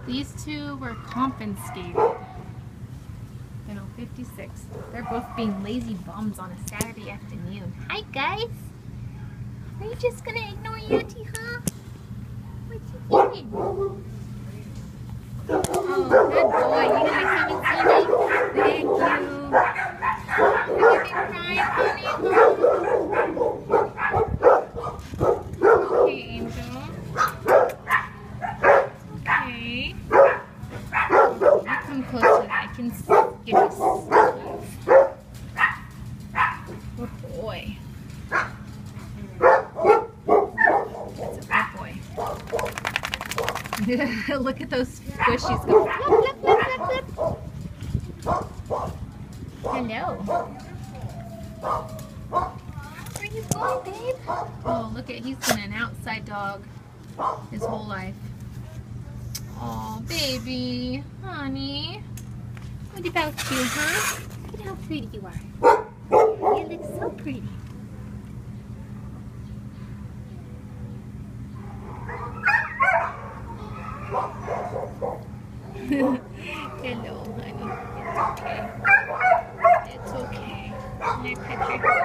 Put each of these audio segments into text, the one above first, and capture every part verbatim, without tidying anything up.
These two were confiscated. In oh fifty-six. They're both being lazy bums on a Saturday afternoon. Hi guys! Are you just gonna ignore Auntie, huh? What you doing? Oh, good boy. You guys haven't seen me? Thank you. Have you been crying, honey? Okay, Angel. Okay. You come closer. I can give you some. Good boy. That's a good boy. Look at those squishies go flip, flip, flip, flip, flip. Hello. Where are you going, babe? Oh, look at, he's been an outside dog his whole life. Oh, baby. Honey. What about you, huh? Look at how pretty you are. You look so pretty. Hello, honey. It's okay. It's okay. Can I pet your head?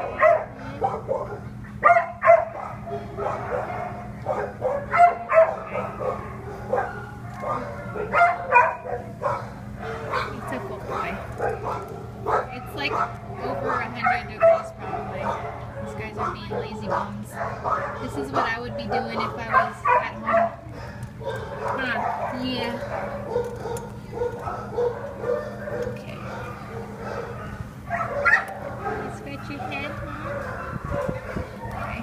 It's a good boy. It's like over a hundred degrees probably. These guys are being lazy bums. This is what I would be doing if I was at home. Huh? Yeah. Okay. Can you scratch your head, huh? Okay.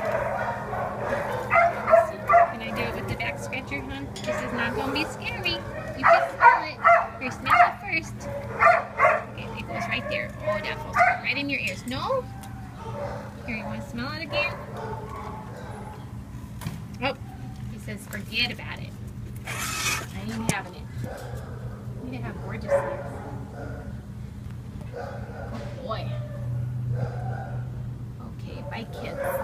Let's see. Can I do it with the back scratcher, huh? This is not going to be scary. You can smell it. Here, smell it first. Okay, it goes right there. Oh, that falls right in your ears. No? Here, you want to smell it again? Oh, he says forget about it. I ain't having it. You need to have gorgeous ears. Good boy. Okay, bye kids.